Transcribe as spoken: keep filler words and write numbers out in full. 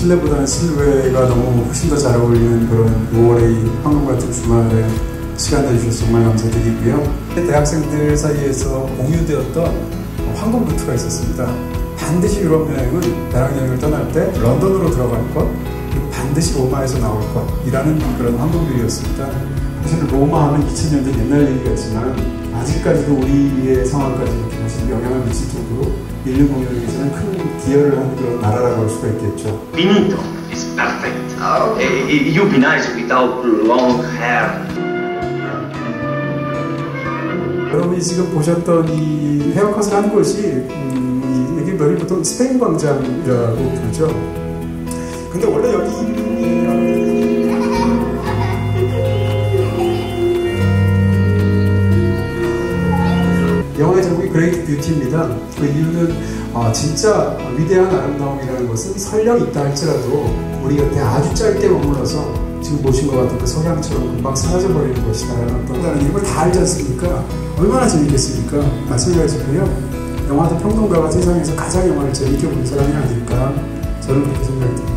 실내보다는 실외가 너무 훨씬 더 잘 어울리는 그런 오월의 황금 같은 주말에 시간 내주셔서 정말 감사드리고요. 대학생들 사이에서 공유되었던 황금 루트가 있었습니다. 반드시 유럽 여행은 배낭여행을 떠날 때 런던으로 들어갈 것, 그리고 반드시 로마에서 나올 것이라는 그런 황금길이었습니다. 사실 로마 하면 이천 년 전 옛날 얘기 같지만 아직까지도 우리의 상황까지 이렇게 영향을 미칠 정도로 인류 공유에서는 큰 기여를 한 그런 나라라고 할 수가 있겠죠. Benito is perfect. Oh. You'd be nice without long hair. 여러분이 지금 보셨던 이 헤어컷을 한 곳이 음, 여기 여기 보통 스페인 광장이라고 부르죠. 근데 원래 여기 영화의 제목이 그레이트 뷰티입니다. 그 이유는 어, 진짜 위대한 아름다움이라는 것은 설령 있다 할지라도 우리 곁에 아주 짧게 머물러서 지금 보신 것 같은 그 석양처럼 금방 사라져버리는 것이다라는 어떤 다른 이름을 다 알지 않습니까? 얼마나 재밌겠습니까? 마찬가지고요. 영화도 평론가가 세상에서 가장 영화를 재밌게 보는 사람이 아닐까 저는 그렇게 생각이 듭니다.